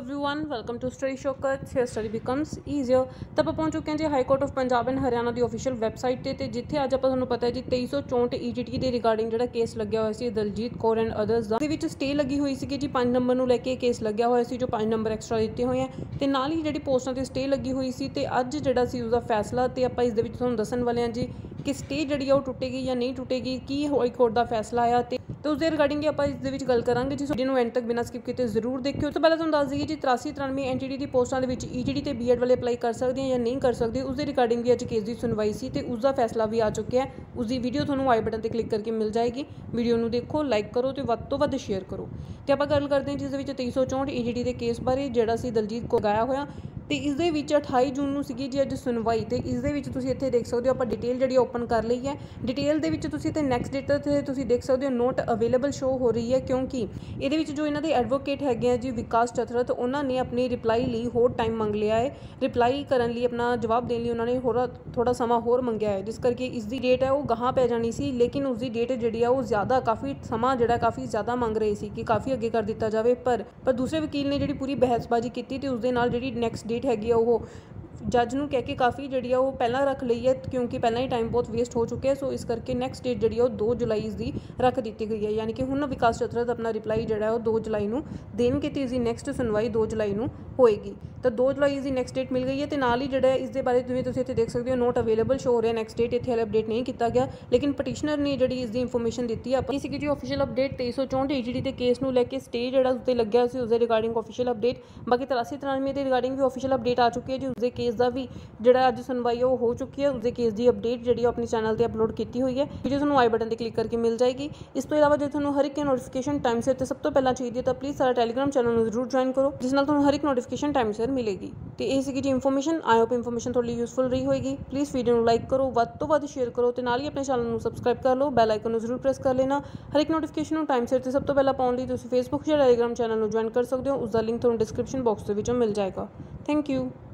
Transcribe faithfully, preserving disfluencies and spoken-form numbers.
Everyone welcome to study shortcuts here study becomes easier. तो आप पहुंच चुके हैं जी high court of Punjab and Haryana की ऑफिशियल वैबसाइट ते ते जिथे अज आप तुहानूं पता है जी तेईस सौ चौंठ ई जी टी के रिगार्डिंग जो केस लग्या हुआ सी दलजीत कौर एंड अदर्स का दे स्टे लगी हुई सी जी पाँच नंबर नूं लैके केस लग्या हुआ सी जो पाँच नंबर एक्सट्रा दिते हुए हैं तो नाल ही जी पोस्टां ते स्टे लगी हुई सी ते अज जिहड़ा सी उसका फैसला तो आप इस तुहानूं दस्सण वाले हैं जी कि स्टे जी टुटेगी या नहीं टुटेगी की हाई कोर्ट का फैसला आया तो उसके रिगार्डिंग आप इस गल करांगे जी वीडियो एंड तक बिना स्किप किए जरूर देखियो। तो पहले तुहानूं दस दईए जी तिरासी तिरानवे एन टी डी की पोस्टां दे विच ई जी डी ते बी एड वाले अपलाई कर सकते हैं या नहीं कर सकते उसके रिगार्डिंग भी अज केस की सुनवाई सी ते उसका फैसला भी आ चुका है। उसकी वीडियो तुहानूं आई बटन पर क्लिक करके मिल जाएगी। वीडियो नूं देखो, लाइक करो तो वध तो वध शेयर करो। तो आप गल करते हैं जिस तेईस सौ चौंठ ई जी डी के केस बारे जिहड़ा सी दलजीत को गाया होया तो इस अठाई जून नूं सीगी जी अज सुनवाई। तो इस तुसीं इत्थे देख सकते हो आप डिटेल जी ओपन कर ली है। डिटेल दे विच तुसीं ते नैक्सट डेट ते तुसीं देख सकते हो नोट अवेलेबल शो हो रही है क्योंकि ये जो इन्हों के एडवोकेट है जी विकास चतरथ उन्होंने अपनी रिप्लाई ली होर टाइम मंग लिया है। रिप्लाई करने लिए अपना जवाब देने लिए उन्होंने होर थोड़ा समा होर मंगया है जिस करके इसकी डेट है वो गाह पै जानी सी लेकिन उसकी डेट जी है वो ज़्यादा काफ़ी समा जोड़ा काफ़ी ज़्यादा मंग रहे सी कि काफ़ी अगे कर दिता जाए पर पर दूसरे वकील ने जी पूरी बहसबाजी की तो उसके नाल जी नैक्सट डेट हैगी वो जज नूं कह के काफ़ी जी वो पहला रख ली है क्योंकि पहला ही टाइम बहुत वेस्ट हो चुके हैं। सो इस करके नैक्सट डेट जी दो जुलाई इसकी रख दी गई है यानी कि हुण विकास चतरथ अपना रिप्लाई जोड़ा है दो जुलाई नूं देणगे ते इसकी नैक्सट सुनवाई दो जुलाई नूं होएगी। तो दो जुलाई इसकी नैक्सट डेट मिल गई है तो नाल ही जोड़ा इस बारे तुसीं तुसीं इत्थे देख सकते हो नोट अवेलेबल शो हो रहा है। नैक्सट डेट इत्थे अपडेट नहीं किया गया लेकिन पटिशनर ने जी इसकी इन्फॉर्मेशन दी है अपनी सी जी ऑफिशियल अपडेट तेईस सौ चौंठ ई जी डी के केस नूं लैके स्टे जोड़ा उत्ते लग्या सी उसके रिगार्डिंग ऑफिशियल अपडेट। बाकी तिरासी तिरानवे के रिगार्डिंग भी ऑफिशियल अपडेट आ चुकी है जी उसके केस का भी जोड़ा अज सुनवाई वो हो चुकी है। उसके केस की अपडेट जी अपने चैनल पर अपलोड की हुई है। वीडियो तुहानूं आई बटन पर क्लिक करके मिल जाएगी। इस तो इलावा जो तुहानूं हर एक नोटिफिकेशन टाइम सिर तो सब तो पहला चाहिए तो प्लीज़ सारा टैलीग्राम चैनल जरूर ज्वाइन करो जिस नाल तुहानूं हर एक नोटिफिकेशन टाइम सिर मिलेगी। तो ये सी जी इन्फॉर्मेशन आई होप इन्फॉर्मेशन थोड़ी यूजफुल रही होगी। प्लीज़ वीडियो को लाइक करो, वध तो वध शेयर करो तो नाल ही अपने चैनल को सबसक्राइब कर लो, बैल आइकन जरूर प्रेस कर लेना। हर एक नोटिफिकेशन टाइम सिर तो सब तो पहला पाने लिए तुसीं फेसबुक या टैलीग्राम चैनल ज्वाइन कर सकते हो। उसका लिंक तुहानूं डिस्क्रिप्शन बॉक्स के मिल जाएगा। Thank you.